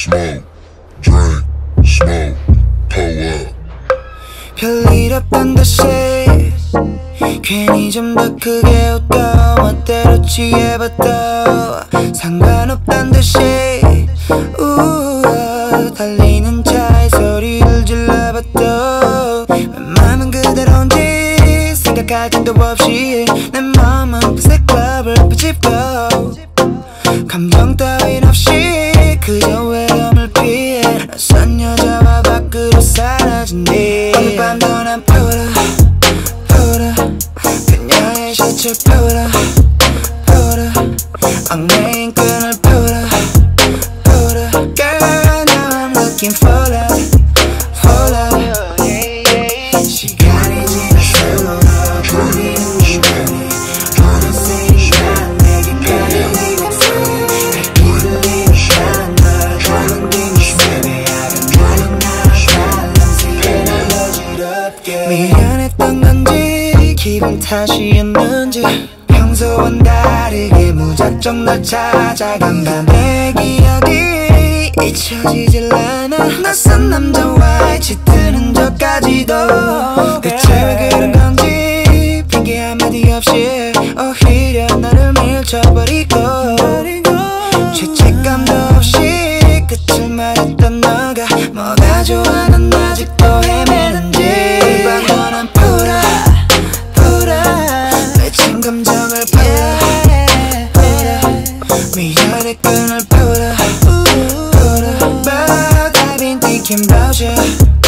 smoke, drink, smoke, pull up. 별일 없단 듯이 괜히 좀 더 크게 웃고 멋대로 취해봐도 상관없단 듯이 달리는 차에 소리를 질러봐도 웬만하면 그대로인지 생각할 틈도 없이 내 마음은 그새 클럽을 비집고 감정 따윈 없이 그저 외로움을 피해 낯선 여자와 밖으로 사라진 뒤 오늘 밤도 난 풀어 그녀의 셔츠 풀어 얽매인 끈을 풀어 Girl now I'm looking for love 시간이 지날수록 보이는 기분이 어느새 난 내게까지 네 목소리 발길을 잃어간 널 담은 네 모습에 아름다운 나를 밤새 날 어지럽게 미안했던 건지 기분 탓이었는지 평소와는 다르게 무작정 널 찾아간 밤 내 기억이 잊혀지질 않아 낯선 남자와의 짙은 흔적까지도 대체 왜 그런 건지 핑계 한마디 없이 오히려 너를 밀쳐버리고 죄책감도 없이 끝을 말했던 너가 뭐가 좋아 난 아직도 헤매는지 이 밤도 난 풀어 맺힌 감정을 풀어 미련의 끈을 풀어 But I've been thinking about you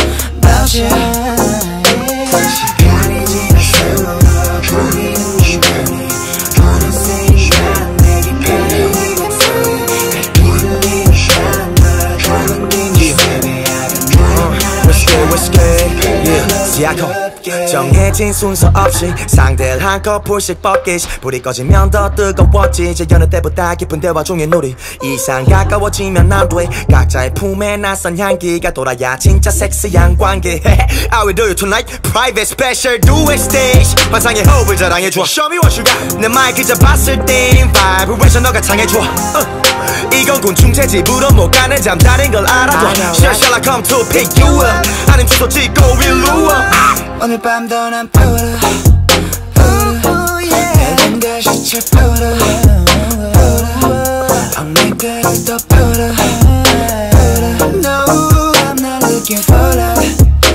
시간이 지날수록 보이는 기분이 어느새 난 내게까지 네 목소리 발길을 잃어간 널 담은 네 모습에 아름다운 나를 정해진 순서 없이 상대를 한꺼풀씩 뻗기시 불이 꺼지면 더 뜨거워지 이제 여느 때보다 깊은 대화 중인 우리 이상 가까워지면 안돼 각자의 품에 낯선 향기가 돌아야 진짜 섹시한 관계 I will do you tonight private special duet stage 환상의 호흡을 자랑해줘 Show me what you got 내 마이크 잡았을 땐 vibration 너가 창해줘 이건 곤충채집으로 못 가는 잠자린 걸 알아도 Shall I come to pick you up 아님 주소 찍고 일로 와 오늘 밤도 난 풀어 내 셔츠 풀어 엉킨 끈을 또 풀어 No I'm not looking for love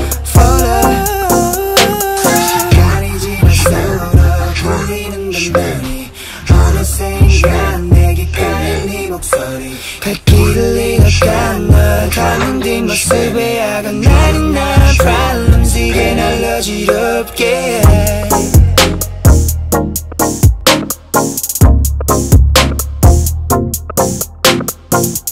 시간이 지날수록 보이는 감정이 어느새 난 내게까지 네 목소리 발길을 잃어간 널 담은 뒷모습에 야간 날이 날 problems 이게 날 어지럽게 해